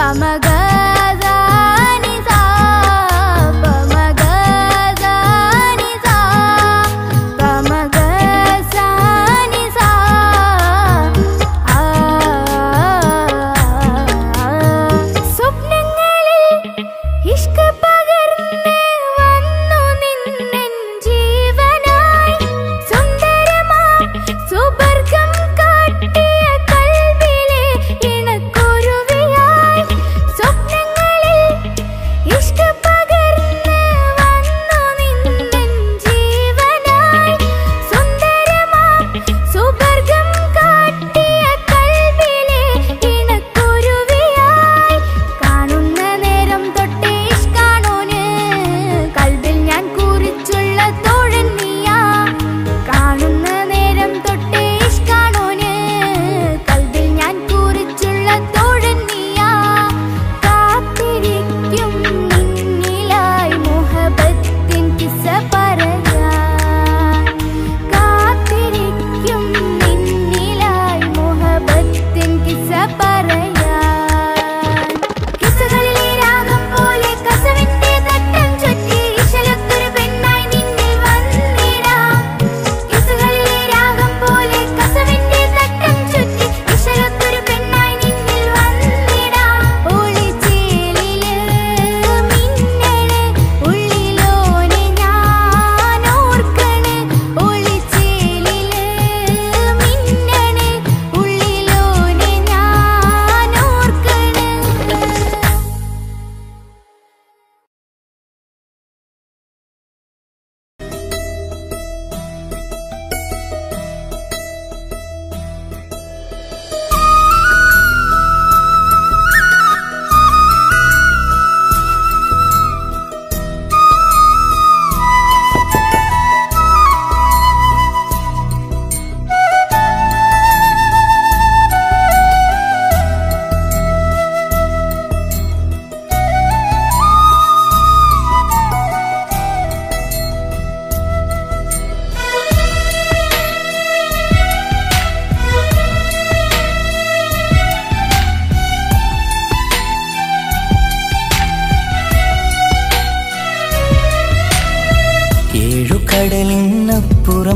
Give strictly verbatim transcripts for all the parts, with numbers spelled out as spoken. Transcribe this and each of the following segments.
കടലിനപ്പുറം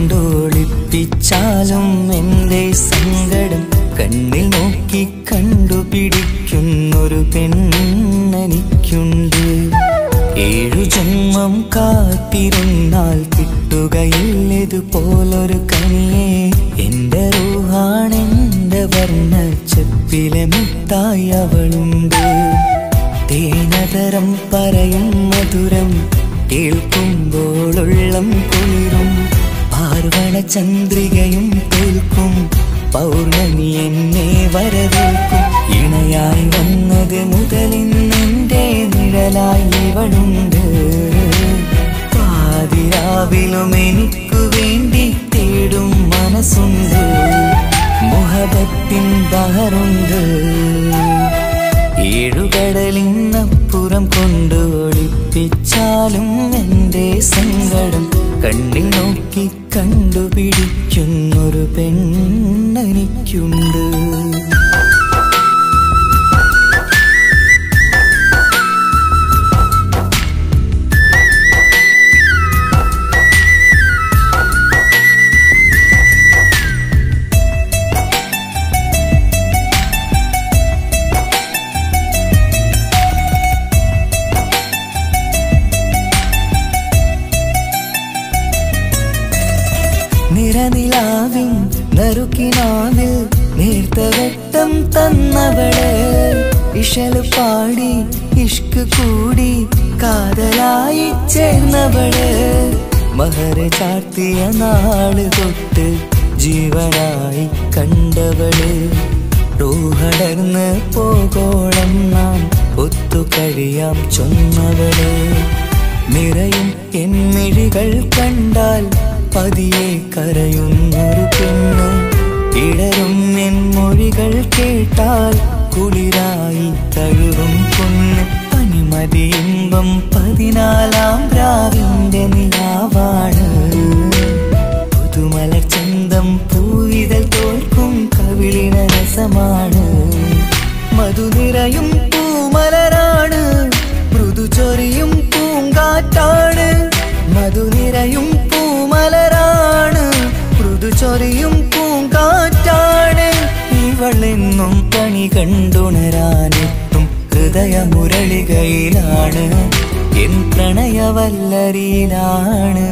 കൊണ്ടോളിപ്പിച്ചാലും എൻ്റെ സങ്കടം കണ്ണിൽ നോക്കി കണ്ടുപിടിക്കുന്നൊരു പെണ്ണെനിക്കുണ്ട്. ഏഴു ജന്മം കാത്തിരുന്നാൽ കിട്ടുകയില്ലതുപോലൊരു കനിയെ. എൻ്റെ റൂഹാണെൻ്റെ വർണ്ണച്ചെപ്പിലെ മുത്തായി അവളുണ്ട്. തേനതരം പറയും മധുരം കേൾക്കുമ്പോളുള്ളം കുളിരും. പാർവണ ചന്ദ്രികയും തോൽക്കും പൗർണമി എന്നെ വരവേൽക്കും. ഇണയായി വന്നത് മുതലിന്നെൻ്റെ നിഴലായി ഇവളുണ്ട്. പാതിരാവിലും എനിക്കു വേണ്ടി തേടും മനസ്സുണ്ട്. മുഹബത്തിൻ ബഹറുണ്ട്. ഏഴുകടലിനപ്പുറം കൊണ്ടോളിപ്പിച്ചാലും എൻ്റെ സങ്കടം കണ്ണിൽ നോക്കി കണ്ടുപിടിക്കുന്നൊരു പെണ്ണെനിക്കുണ്ട്. നിറനിലാവിൻ നറുക്കിനാവിൽ നേർത്തവട്ടം തന്നവള്. ഇശല് പാടി ഇഷ്ക് കൂടി കാതലായി ചേർന്നവള്. മഹർ ചാർത്തിയ നാള് തൊട്ട് ജീവനായി കണ്ടവള്. റൂഹടർന്ന് പോകോളം നാം ഒത്തു കഴിയാം ചൊന്നവള്. നിറയും എന്നിഴികൾ കണ്ടാൽ പതിയെ കരയുന്നൊരു പെണ്ണ്. ഇടരും എൻ മൊഴികൾ കേട്ടാൽ കുളിരായി തഴുകും പൊന്ന്. പനിമതിയിമ്പം പതിനാലാം രാവിന്റെ നിലാവാണ്. പുതുമലർ ചന്തം പൂവിതൽ തോൽക്കും കവിളിന രസമാണ്. മധുനിറ നിറയും പൂമലരാണ്, മൃദു ചൊരിയും പൂങ്കാറ്റാണ്. മധു നിറയും പൂമലരാണ്, മൃദു ചൊരിയും പൂങ്കാറ്റാണ്. ഇവളെന്നും കണി കണ്ടുണരാനെത്തും ഹൃദയമുരളികയിലാണ്, എൻ പ്രണയവല്ലരിയിലാണ്.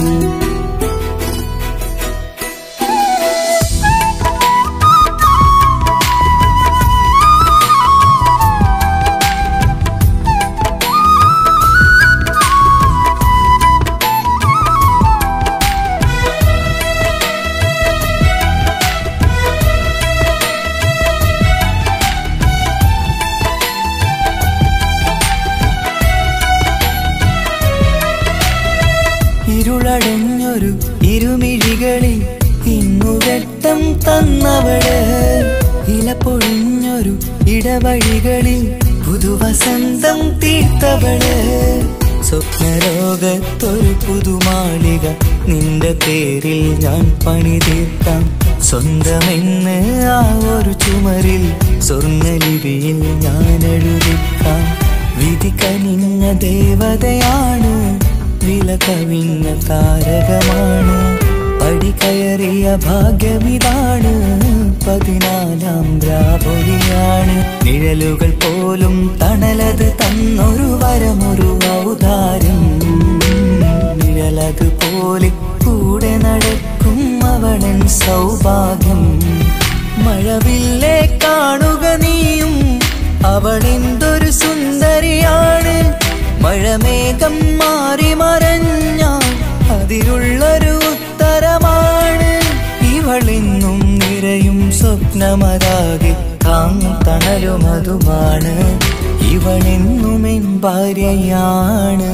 ഇരുളടഞ്ഞൊരു ഇരുമിഴികളിൽ ഇന്നു വെട്ടം തന്നവള്, ഇല പൊഴിഞ്ഞൊരു ഇടവഴികളിൽ പുതുവസന്തം തീർത്തവള്. സ്വപ്നലോകത്തൊരു പുതുമാളിക നിന്റെ പേരിൽ ഞാൻ പണി തീർക്കാം. സ്വന്തമെന്ന് ആ ഒരു ചുമരിൽ സ്വർണ്ണലിപിയിൽ ഞാൻ എഴുതിക്കാം. വിധി കനിഞ്ഞ ദേവതയാണ്, വില കവിഞ്ഞ താരകമാണ്. പടി കയറിയ ഭാഗ്യമിതാണ്, പതിനാലാം രാപൊലിയാണ്. നിഴലുകൾ പോലും തണലത് തന്നൊരു വരമൊരു ഔദാര്യം. നിഴലത് പോലെ കൂടെ നടക്കും അവളൻ സൗഭാഗ്യം. മഴവില്ലേ കാണുക നീയും, അവളെന്തൊരു സുന്ദരിയാണ്. മഴമേഘം മാറി മറഞ്ഞാൽ അതിലുള്ളൊരു ഉത്തരമാണ്. ഇവളെന്നും നിറയും സ്വപ്നമതാകെ താങ്ങും തണലുമതുമാണ്. ഇവളെന്നും എൻ ഭാര്യയാണ്.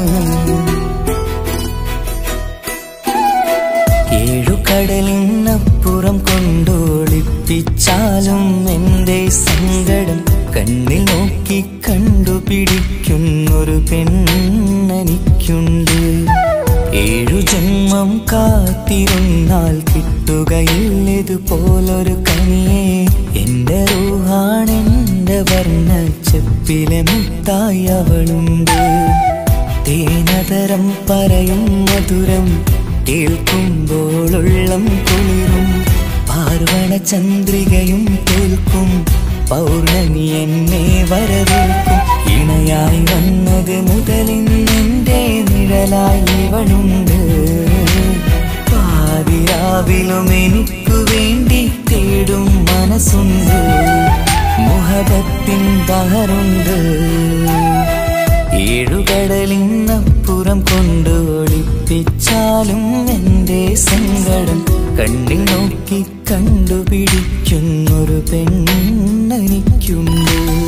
ഏഴുകടലിനപ്പുറം കൊണ്ടോളിപ്പിച്ചാലും എന്റെ സങ്കടം കണ്ണിൽ നോക്കി കണ്ടുപിടിക്കുന്നൊരു പെണ്ണെനിക്കുണ്ട്. ഏഴു ജന്മം കാത്തിരുന്നാൽ കിട്ടുകയില്ലതുപോലൊരു കനിയെ. എന്റെ റൂഹാണെന്റെ വർണ്ണച്ചെപ്പിലെ മുത്തായി അവളുണ്ട്. തേനതരം പറയും മധുരം കേൾക്കുമ്പോളുള്ളം കുളിരും. പാർവണ ചന്ദ്രികയും തോൽക്കും, പൗർണമി എന്നെ വരവേൽക്കും. ഇണയായി വന്നത് മുതലിന്നെന്റെ നിഴലായി ഇവളുണ്ട്. പാതിരാവിലും എനിക്കു വേണ്ടി തേടും മനസ്സുണ്ട്, മുഹബത്തിൻ ബഹറുണ്ട്. ഏഴുകടലിനപ്പുറം കൊണ്ട് ഒളിപ്പിച്ചാലും എന്റെ സങ്കടം കണ്ണിൽ നോക്കി കണ്ടുപിടിക്കുന്നൊരു പെണ്ണെനിക്കുണ്ട്.